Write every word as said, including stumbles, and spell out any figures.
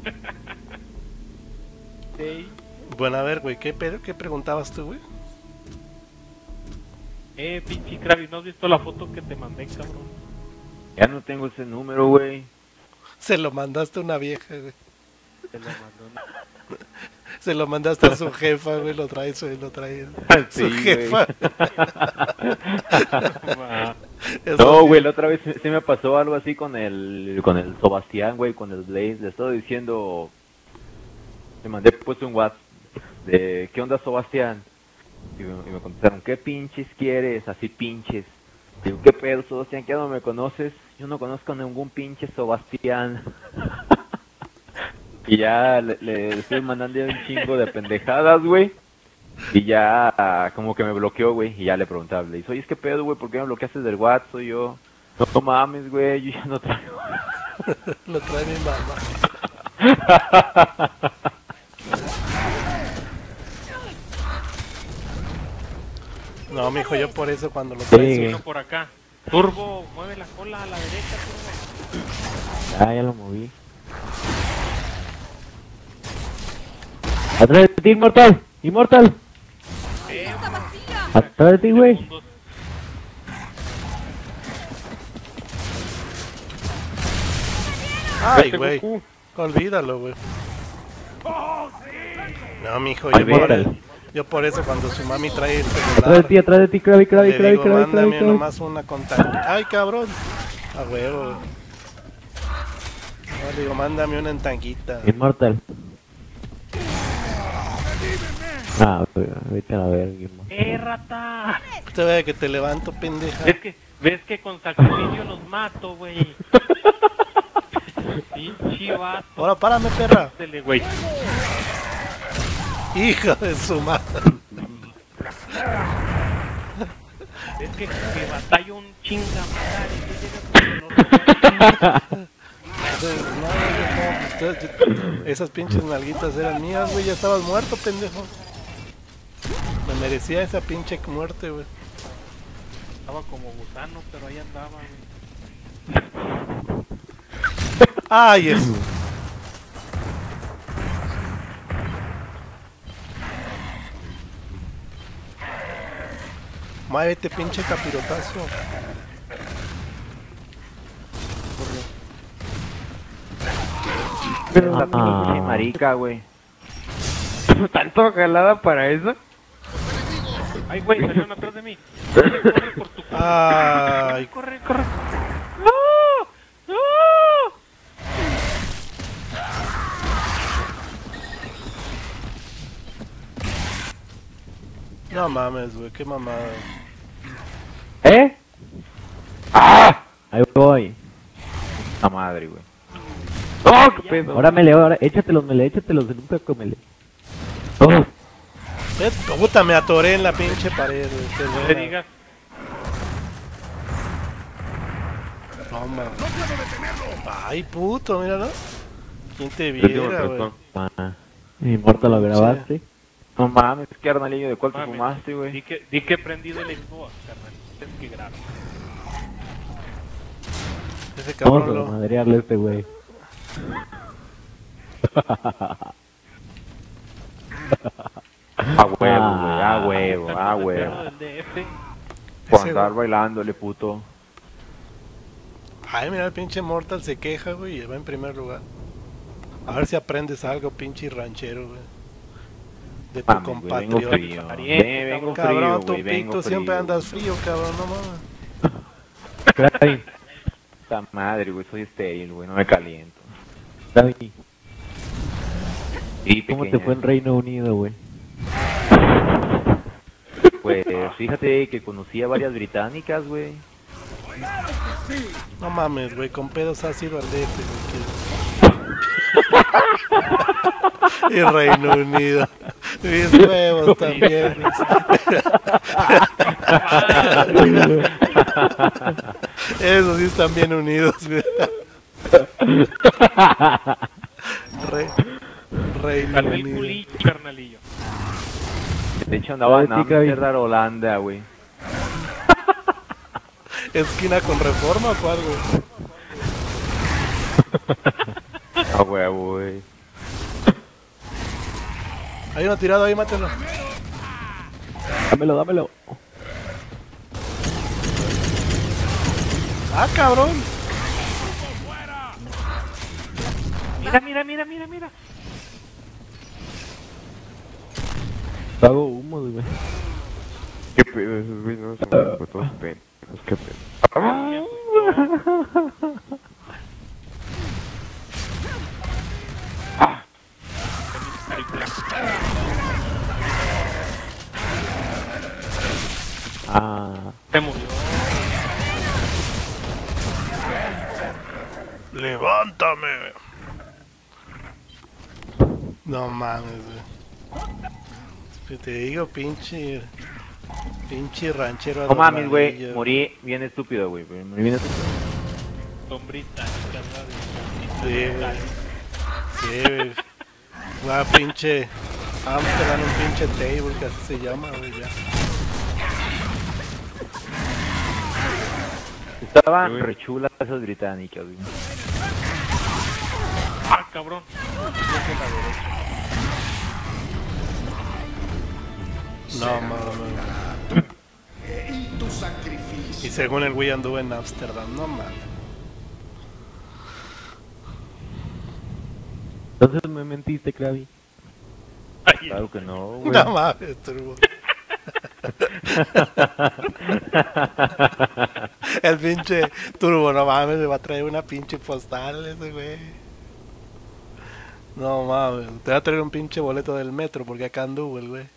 Sí. Bueno, a ver, güey, ¿qué pedo? ¿Qué preguntabas tú, güey? Eh, pinche Kravis, ¿no has visto la foto que te mandé, cabrón? Ya no tengo ese número, güey. Se lo mandaste a una vieja, güey. Te lo mandó una... Se lo mandaste a su jefa, güey, lo trae, su- lo trae su Sí, jefa. Eso No, sí. güey, la otra vez se, se me pasó algo así con el con el Sebastián, güey, con el Blaze. Le estaba diciendo, le mandé pues un WhatsApp de ¿qué onda, Sebastián? Y me, y me contestaron, ¿qué pinches quieres? Así pinches. Digo, ¿qué pedo, Sebastián? ¿Qué no me conoces? Yo no conozco a ningún pinche Sebastián. Y ya le, le estoy mandando un chingo de pendejadas, güey. Y ya ah, como que me bloqueó, güey. Y ya le preguntaba, le dice, oye, ¿es qué pedo, güey? ¿Por qué me bloqueaste del WhatsApp? Soy yo. No, no mames, güey, yo ya no traigo. Lo trae mi mamá. No, mijo, yo por eso cuando lo traes. Sí. Uno por acá. Turbo, mueve la cola a la derecha, Turbo. Ah, ya lo moví. Atrás de ti, Inmortal. Inmortal. Eh, Atrás de ti, güey. segundos. Ay, Vete, güey. Goku. Olvídalo, güey. No, mijo, Ay, yo por, vete. yo por eso cuando su mami trae el Atrás de celular, ti, atrás de ti, Krabi, Krabi, le Krabi, digo, Krabi, Krabi, mándame Krabi. nomás una contacto. Ay, cabrón. A huevo. No, le digo, mándame una en tanguita. Inmortal. Ah, güey, vete a la verga, Inmortal. ¡Eh, rata! Te vea que te levanto, pendeja. ¿Ves que, ves que con sacrificio los mato, güey? Pinche vato. Ahora párame, perra. Dele, güey. Hija de su madre. Es que, que batallo un chingamadre. Que llega con el Entonces, no, yo, no, usted- yo- esas pinches nalguitas eran mías, güey. Ya estabas muerto, pendejo. Me merecía esa pinche muerte, güey. Estaba como gusano, pero ahí andaba, güey. Ay, eso. Muévete, pinche capirotazo. Pero la pinche marica, güey. ¿Tanto jalada para eso? Ay, güey, salieron atrás de mí. Corre, corre por tu culo. Ay, Corre, corre. ¡No! ¡No! no mames, güey, qué mamada. ¿Eh? ¡Ah! Ahí voy. La madre, güey. ¡Oh, qué pedo! Ahora mele, ahora échatelos, mele, échatelos, nunca comele. ¡Oh! Eh, Puta, me atoré en la pinche pared, güey. qué No buena. le digas. No, mames. Ay, puto, míralo. ¿Quién te viera, güey? Ah, Inmortal, ¿lo grabaste? No mames, qué carnalillo, ¿de cuál te Mames, fumaste, Di güey? que, di que he prendido el Xbox, carnal. Es que grabo. Ese Vamos cabrón a lo... madrearle a este güey. A huevo, güey, a huevo, a El huevo. perro del D F. Por Ese, andar güey. bailándole, puto. Ay, mira, el pinche Mortal se queja, güey, y va en primer lugar. A ver si aprendes algo, pinche ranchero, güey. De tu Mames, güey, vengo compatriota. frío. Pariente, Ve- Vengo Cabrón, frío, tu güey, vengo pito siempre frío. andas frío, cabrón, no mames. Krabi. Esta madre, güey, soy estéril, güey, no me caliento. Krabi, Sí, ¿cómo te pequeña. fue en Reino Unido, güey? Pues fíjate que conocí a varias británicas, güey. No mames, güey, con pedos has ido al D F, güey. Y Reino Unido. Mis huevos también. Esos sí están bien unidos, güey. Re, Reino Carnal Unido. culillo, carnalillo. De hecho andaba en Ay, sí, Krabi. Amsterdam, Holanda, güey. ¿Esquina con reforma o cuál, güey? A huevo, güey. Hay uno tirado ahí, mátelo. Dámelo, dámelo. Ah, cabrón. Mira, mira, mira, mira, mira. Hago humo, güey. ¿Qué pedo esos güey? No, son uh, todos pendejos. ¿Qué pedo? Ah. Se murió. Levántame. No mames, güey. Si te digo, pinche. Pinche ranchero. No mames, güey. adornadillo. Morí bien estúpido, güey. Morí bien estúpido. Sombrita. Sí, güey. Sí, güey. Una pinche. Amsterdam, un pinche table que así se llama, güey. Ya. Estaban Güey. re chulas esas británicas, güey. Ah, cabrón. No mames. Y según el güey anduvo en Amsterdam, no mames. Entonces me mentiste, Krabi. Ay, Claro que no, güey. No mames, turbo. El pinche turbo, no mames, me va a traer una pinche postal ese güey. No mames, te va a traer un pinche boleto del metro porque acá anduvo el güey.